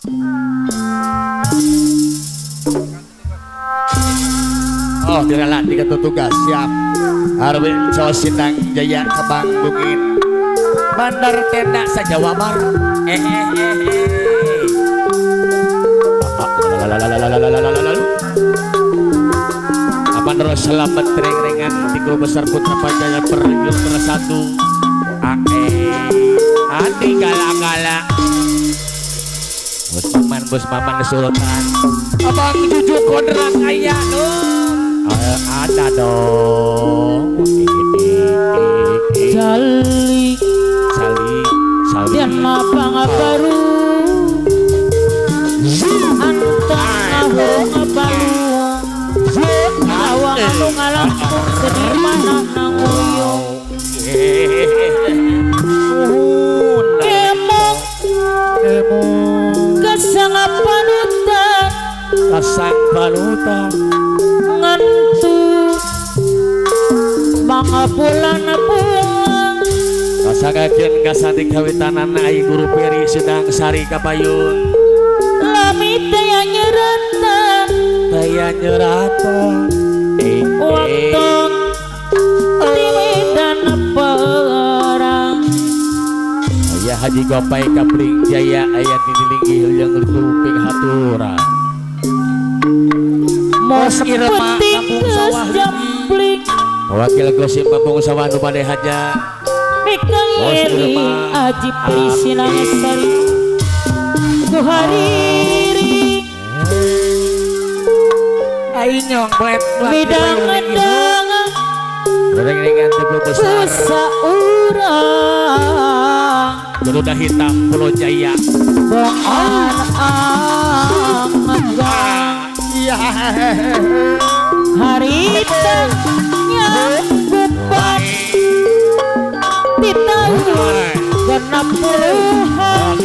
Oh dirala di tugas siap Arwin Sinang Jaya Kebang Bukit Bandar Tenda saja wabar Aman terus selamat ring-ringan di grup besar Putra Pajaya Perjur Bersatu hati gala-gala Bos Maman Sultan Abang Juju Kodrat ayah dong ada dong Jali Dia mapang baru Antang ngabalu Awang anu ngalampung sedih mana nanguyong Kemong Kasang panutan Ngantuk Mga bulan pulang Kasagakeun kasanti kawitanan ai guru peri sedang sari kapayun Lami taya nyeratan Waktong Tiwidan perang Ayah Haji Gopai Kapling Jaya ayat dililingi yang luping hatura Mos penting geus jampling Wakil gosip Kampung Sawah nu bade haja Mikang Eri Aji Prisina Sari Kuhariri Ainyong blet Bidang-bidang Ring-ringan teguh besar Usa urang Garuda hitam Pulau Jaya Bongan anggang Harita nyanggupan Ditahun genap puluhan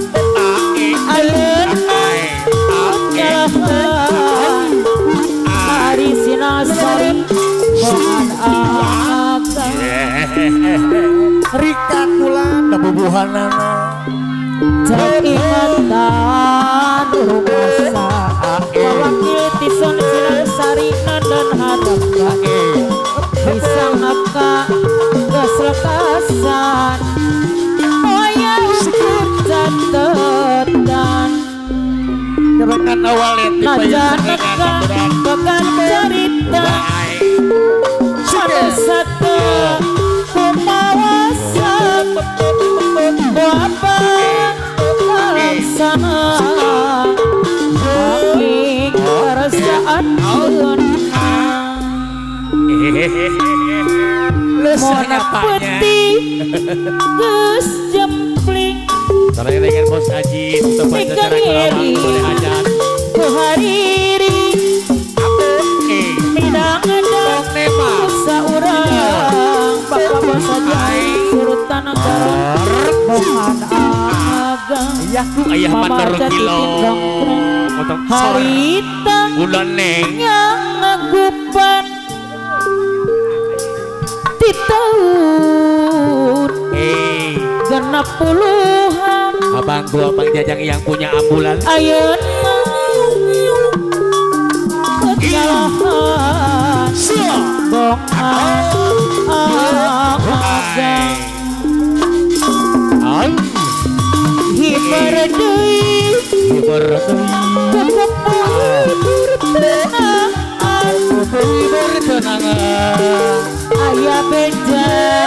Ayeuna nyalahan Hari Sinasari Bongan anggang Rika Kulan Nabubuhanana Teringatan rumasa Mewakili Tison Sinasari dan hadap bisa ngaka keselakasan Moya ukur catetan Gerakan awalnya Najanaka Bekan cerita Satu Kumawasan Wapa Kalaksana Making kerasaan Mona putih Gus jempling Karena dengan Bos Haji untuk baca cara kelawang boleh ajan Kuhariri Midang ada Saurang Bapak Bos Haji Surutan Garut Bohan Agang Ayah mantar kilo Harita Bulan neng Yang ngagupan Tahun genap puluhan Abang gua Bang Jajang yang punya ambulan Ayeuna kecalahan Bongan agang Hibar deui bertenangan Ayah beja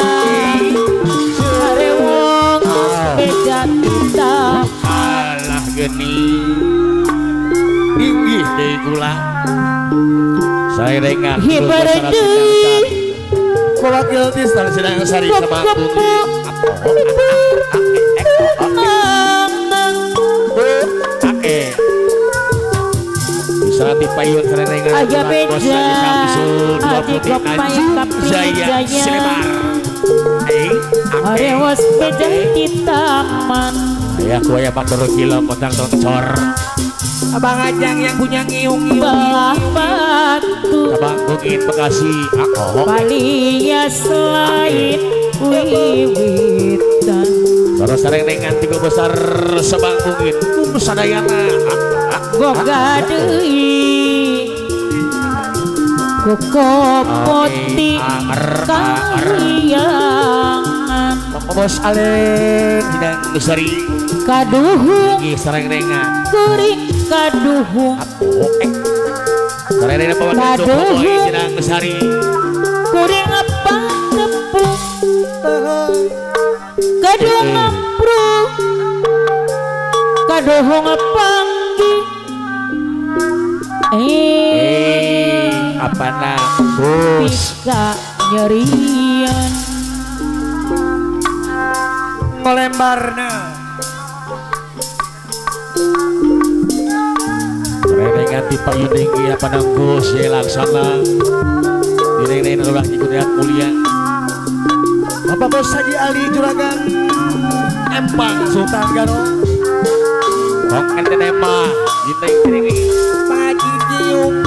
Harewong beja hitam Alah geni Tinggi dari gula Saya rengat Hibar deui Wakil Tistan Sinang Sari sama Serati payun serenengan Aja beja Aji Gopai Kapling Jaya Arewas beja di taman Ayah kuaya Pantor Kilo Kotang Tonsor Abang Ajang yang punya ngiung-ngiung Belah batu Abang Bukit Bekasi Palia selain wiwitan terus sering dengan tiga besar sebang mungkin sadayana boga deui kuko poti kahyangan bos alen hidang nusari kaduhung sering dengan kuring kaduhung sering dengan pawan Jokowi hidang nusari kuring apa tepung kaduhung apru kaduhung panggi apa nak bos bisa nyerian melembarna rerengan di payung tinggi apa nang bos ya laksana direng-reng ulah ikut mulia Bapak Bos Haji Ali Juragan Empang Sultan Garo kok ente nema diteng-teng pagi diung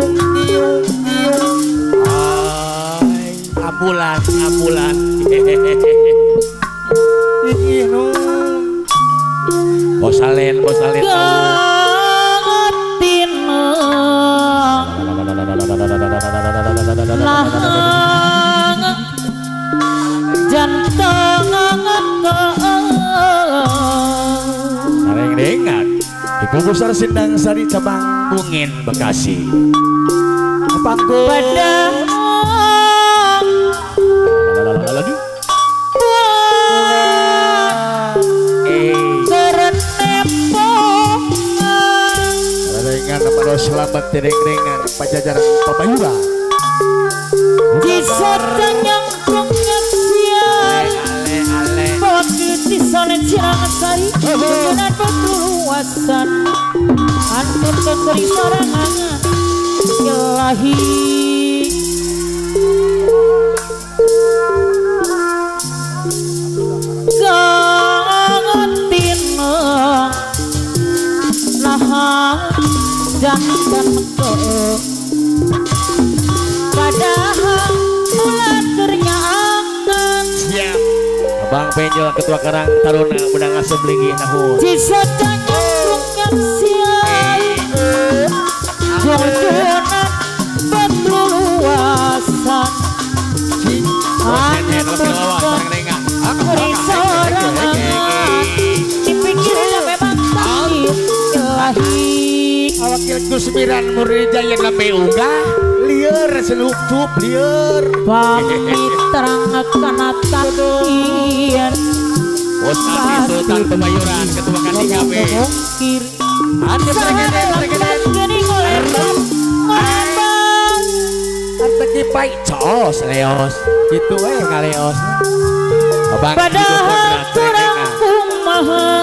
ay ambulan bos alen gangetin lahang jantung sareng dengar Ibu besar Sindang Sari cabang Bungin Bekasi panggung pada selamat dengan pajajaran Pabayura disota nyangkrungnya siang wakil disolet sirangan sari dengan berluasan anturkan beri sorangan ilahi gangetin nahang jantan ke padahal bulan ternyangan siap Bang Penjol Ketua Karang Taruna Menang Asem Linggi Nahu disodanya yang siang jorjonan berluasan anak perempuan beri sorangan dipikirnya memang takdir ilahi Wakil Kusmiran Murni Jaya Lambe Unggah liar selutup liar pamit terangkan takdir Bos Adi Sultan Pemayuran Ketua KTKB Adi gini ngoleban Arteki Pai Cos Leos gitu ngaleos Abang padahal kurang kumahang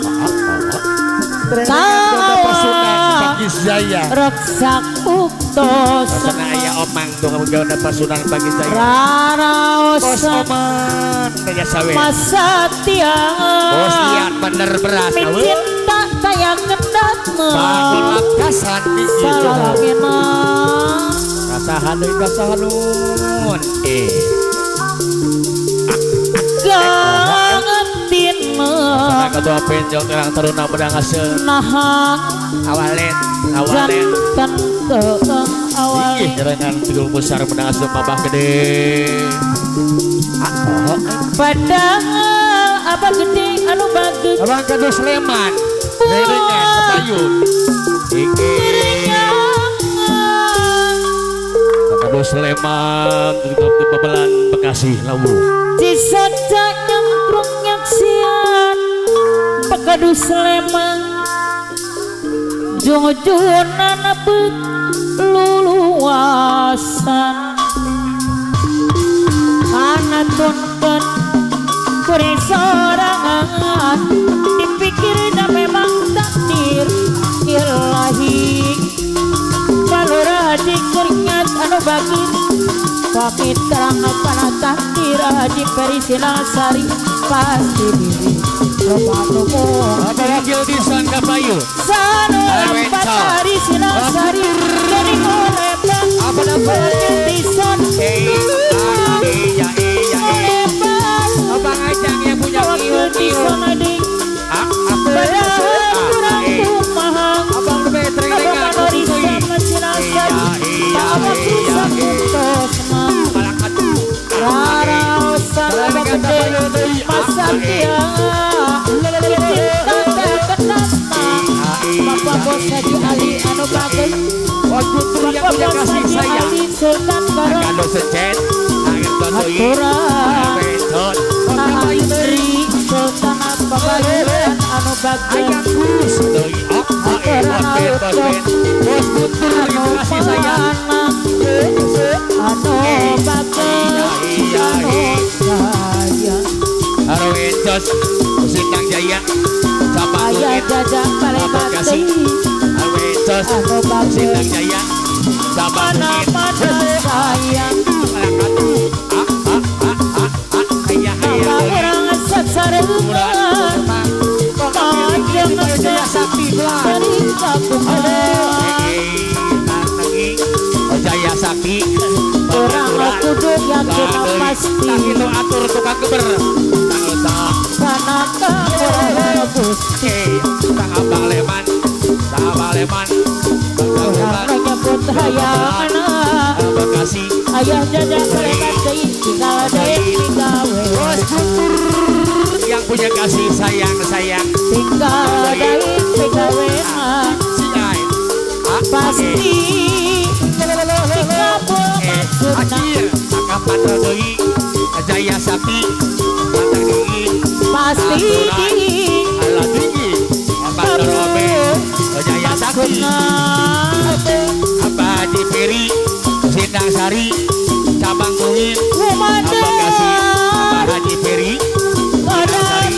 Jaya reksak uktos sana aya omang tuh kamu gawe pasunan bagi saya rara bos oman tanya sawe masa tiang bos lihat bener beras cinta kayak kendat bangun lapkasan di salahina kasahan nun gangetin sana Ketua Penjol Karang Taruna Menang Asem nahang awalen jantan ke awalen jarangan Tigul Besar Menang Asem Mabah Gede padahal apa gede anu bagus Abang Kado Sleman dengan Kepayung Kado Sleman Tutup Bebelan Bekasi Lawu disota nyangkrung nyaksian Pakadu Sleman jungujunan abet luluasan anatunkan kuring sorangan dipikir dah memang takdir ilahi balura dikeringat anu bagi pamit terang kana takdir di Perisinasari pasti diri Ropanumu Apalagi di Sangka Bayu Sanu Patari Sinasari jadi ngoleban apa namanya Tison iya ngoleban Abang Ajang yang punya waktu Tison Saji Ali anu bagus Bos Guntur yang punya Bapak kasih Saji sayang Ali Sultan Barong Kado secet Angin tondoi Aturan Betot Antri Sultan Pabayuran anu bagus Ayang Gus Doi oh Aturan Bos Guntur anu yang kasih sayang anu bagus Iya sayang Haro Encos Sintang Jaya Sama ayah Kulit jajak Palembang Haro Encos anu bagus Sintang Jaya Sama Kulit mana-mana sayang Nama orang sasarengan Majang Sakti dari kapungan Jaya Sakti Orang kudu yakin pasti itu atur tukang geber Karena kamu Gusti Tang Abang Leman Orang menyebut hayang anak Bekasi Ayah jajak Palembang tinggal dari gawe yang punya kasih sayang tinggal dari gawe si Ai pasti akhir angkapan Doi Jaya Sakti Mantang Doi pasti Ala tinggi Abang Robe Jaya Sakti Abah Haji Peri Sindang Sari Cabang Kulit Abang Kasih Abah Haji Peri Sindang Sari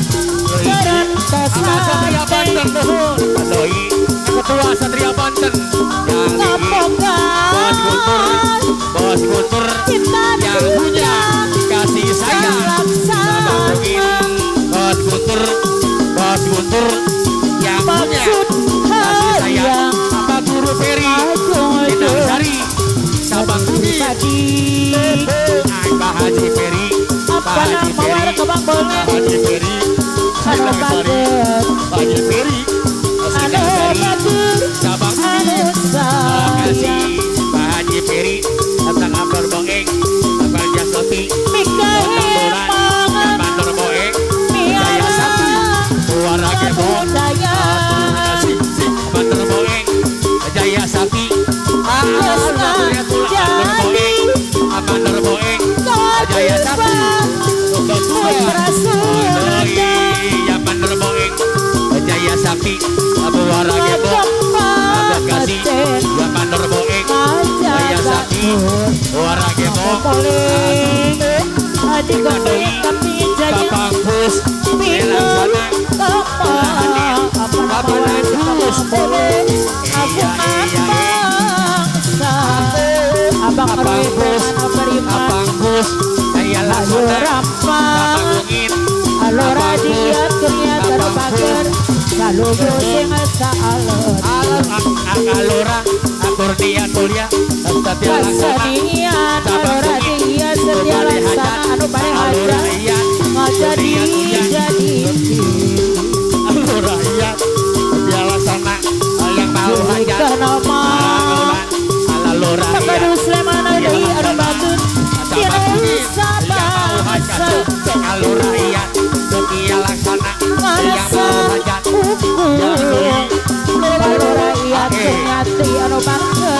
Abah Satria Banten Doi Ketua Satria Banten yang tinggi Bos Guntur yang punya kasih sayang sama mungkin Bos Guntur yang punya kasih sayang apa Guru Peri Sindang Sari Sabang Budi Pak Haji Peri Pak Haji Peri Sindang Sari Pak Haji Peri Sindang Sari Sabang Budi kasih Pak Haji Peri tentang Abdul Boeng Abang Jasoti tentang Turan Mandor Boeng Jaya Sakti Suara Gebon kasih si Mandor Boeng Jaya Sakti Mandor Boeng Jaya Sakti Untuk Tuhan ya Mandor Boeng Jaya Sakti Suara Gebon Abang kasih ya Mandor Boeng Jaya Sakti Suara Gebon Kapang Pus Belang Sana Kapang Agus Abang Pus Kapang Pus Jaya Laksana Kapang Bungin Alora dia ternyata terpagar Lalu yoseng saalor Alora Atur dia mulia Setia Laksana Kesenian Alora dia setia laksana Anu pare haja Ngajadi jadi Alora iya Setia Laksana Yang mau hajat Kenapa Alora iya Kabadu Sleman ada anu batun Kira usah bahasa Alora iya Setia Laksana Yang mau hajat Alora iya ternyata anu bangga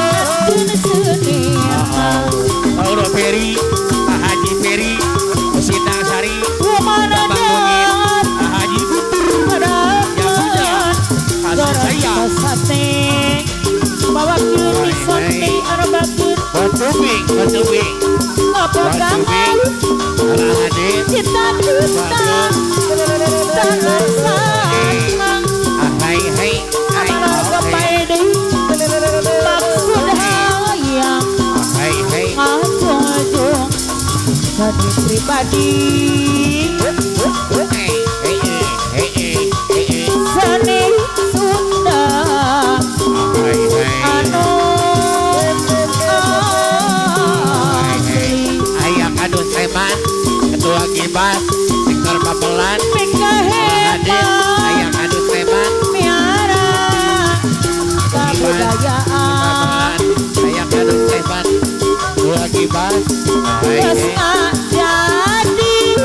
Auro Peri Pak Haji Peri Sindang Sari Sabang Bungin Pak Haji Guntur yang punya kasih sayang bawa kiri sonti anu bagus Botubing apa gangan Arah hadir cita-cita tangan sayang Hai amanah kepaedi maksud hayang ngajung jadi pribadi seni Sunda anu Ayah Kadus Sleman Ketua Gibas Sektor Papelan Mika hadir hebat Ayah Kadus Sleman miara kebudayaan Ayah Kadus Sleman Ketua Gibas Yes, jadi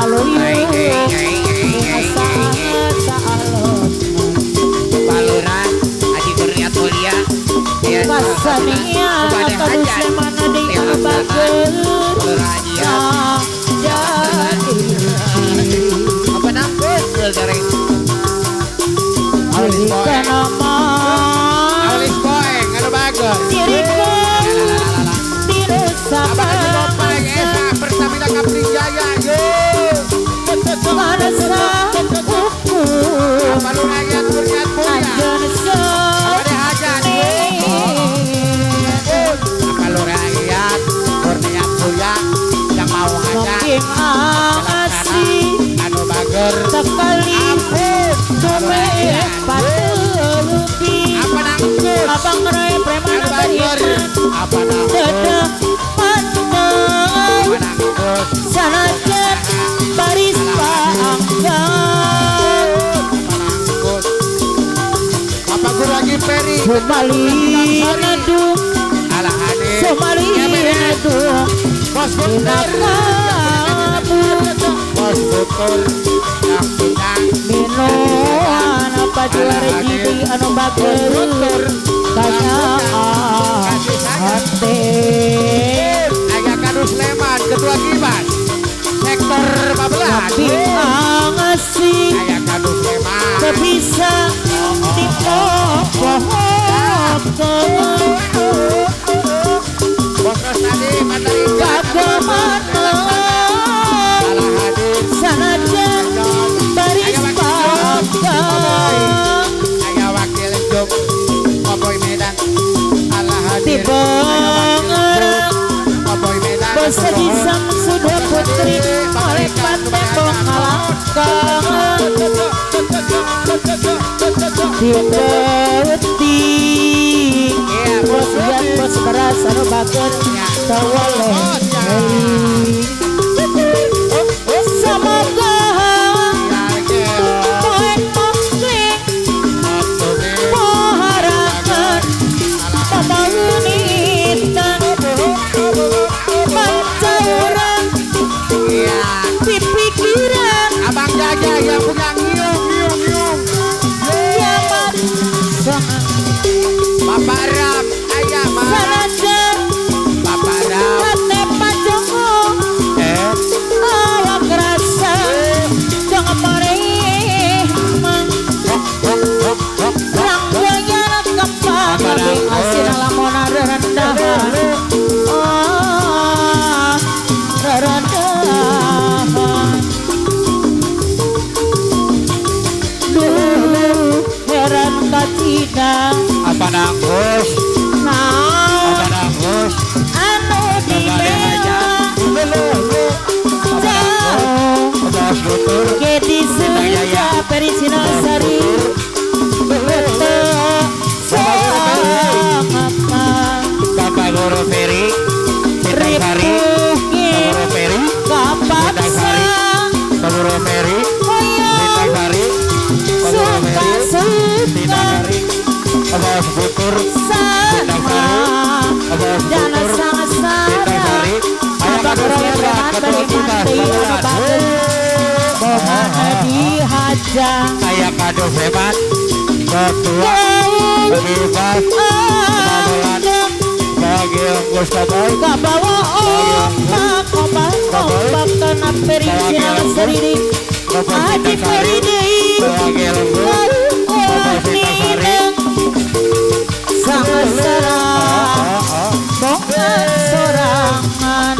Paluyung sangat salon Baluran Haji Kurniat Mulia Kasania terus mana di bagus apa nangkut garing berikan nama Alis Boeng anu bagus dirikan di Nusa Pertamina Kapling Jaya Manasa ukur Baluran Haji Kurniat Mulia Anjon seni Baluran Kurniat Mulia yang mau hajat mungkin asih anu bager sekali cuma patuhi apa nangkut abang rai preman beriman apa nangkut dada pandang apa nangkut sanajan baris panggang apa guru lagi Peri Somali nadu ala hadir Somali nadu bos bener bos betul yang punya minuan apa juara gini anu bager kaya hati ayah Kadu Sleman ketua Gibas sektor 14 ngasih ayah Kadu Sleman bisa dipopohkan bos Rosadi Mandalika bagaimana ala hadir sanajan baris panggang ayah wakil Jok Oboy Medan ala hadir tiba ngerang Oboy Medan Basa disang sudah putri oleh pantai pengalangkan dipeting bos lihat bos beras anu bager tawale meli semoga poin mokling poharakan pembangunan pancauran di pikiran Abang Jaja yang punya ngiung kiamat sangat Bapak Ram ayah mah sanajan Bapak Ram hati pajongo awak rasa jangan marih ranggonya kepala lebih asin lamun ada rendahan rendahan duh heran kacidang apa nangkus apa nangkus anu dibewa jauh bos betul Kedi suja perisina sari beto sama Bapak Guru Peri Sari Guru Peri kapaksa Guru Peri koyong Sari suka-suka bos betul sama dana sangat-sangat abang roy preman beriman tiara bagus bomana dihajang ayah Kadu Sleman ketua Gibas bagi Gustaboy kabawa ombak kena perizinan sendiri Haji Feridi bagi sangat serang bongan sorangan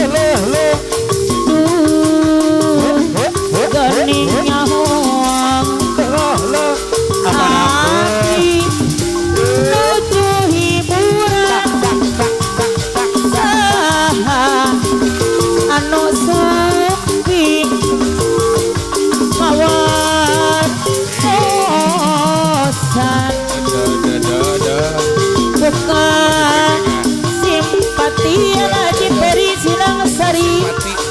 geningnya huang hati nuju hiburan anu sepi mawar bosan bukan simpati Haji Peri Sinang Sari